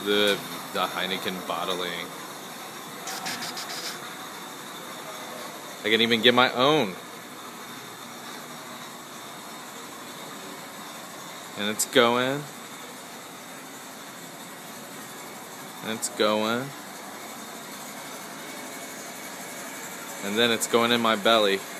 the Heineken bottling. I can even get my own. And it's going. And it's going. And then it's going in my belly.